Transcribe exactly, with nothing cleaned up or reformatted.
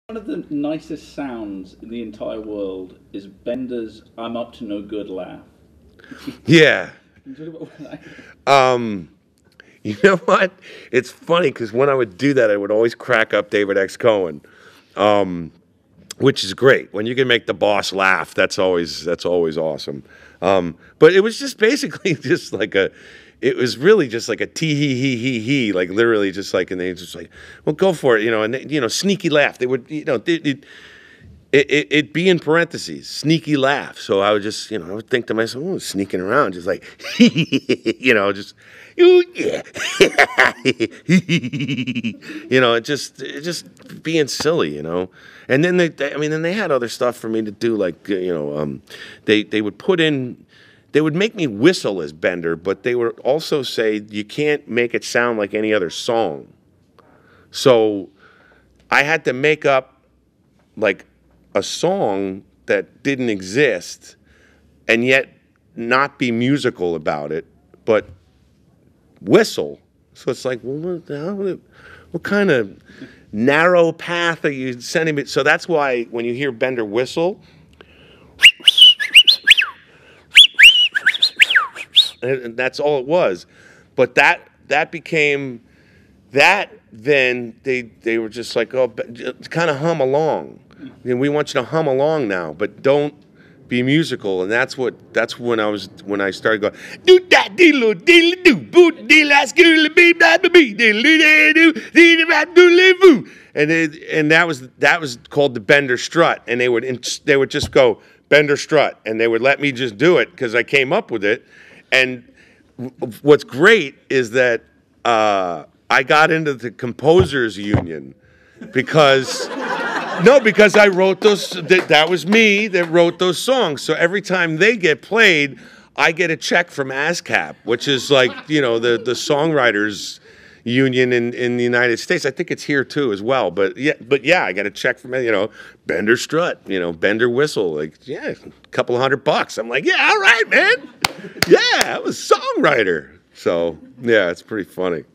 One of the nicest sounds in the entire world is Bender's "I'm up to no good" laugh. Yeah. Can you talk about what that- Um, you know what? It's funny because when I would do that, I would always crack up David X. Cohen, um, which is great. When you can make the boss laugh, that's always that's always awesome. Um, but it was just basically just like a, it was really just like a tee hee hee hee hee, like literally just like, and they just like, well, go for it, you know, and they, you know, sneaky laugh. They would, you know, they, it, it, it, it'd be in parentheses, sneaky laugh. So I would just, you know, I would think to myself, oh, sneaking around, just like, you know, just, ooh, yeah, you know, it just, it just being silly, you know. And then they, they, I mean, then they had other stuff for me to do, like, you know, um, they, they would put in, they would make me whistle as Bender, but they would also say you can't make it sound like any other song. So I had to make up, like, a song that didn't exist and yet not be musical about it, but whistle. So it's like, well, what, the hell, what kind of narrow path are you sending me? So that's why when you hear Bender whistle, and that's all it was. But that that became, that then they they were just like, oh, kind of hum along. And we want you to hum along now, but don't be musical. And that's what that's when I was when I started going do that diddle diddle do boot diddle school be blah blah be diddle do diddle do and it, and that was that was called the Bender Strut. And they would they would just go Bender Strut, and they would let me just do it because I came up with it. And what's great is that uh, I got into the composers union because. No, because I wrote those, that, that was me that wrote those songs. So every time they get played, I get a check from ASCAP, which is like, you know, the, the songwriters union in, in the United States. I think it's here too as well. But yeah, but yeah, I got a check from, you know, Bender Strut, you know, Bender Whistle. Like, yeah, a couple of hundred bucks. I'm like, yeah, all right, man. Yeah, I was a songwriter. So, yeah, it's pretty funny.